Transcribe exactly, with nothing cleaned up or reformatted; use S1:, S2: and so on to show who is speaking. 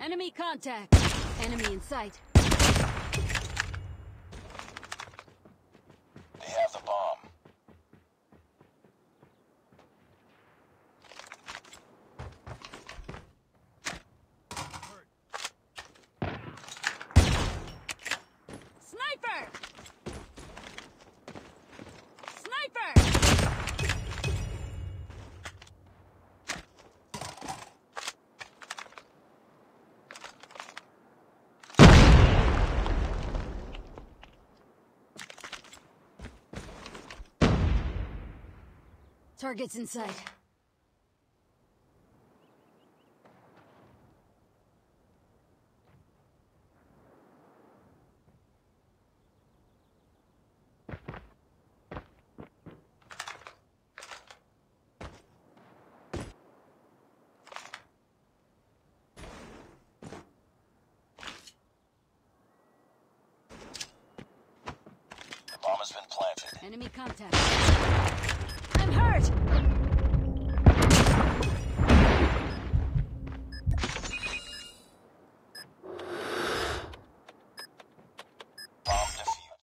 S1: Enemy contact. Enemy in sight.
S2: They have the bomb.
S1: Sniper! Sniper! Target's in sight.
S2: The bomb has been planted.
S1: Enemy contact. I'm hurt!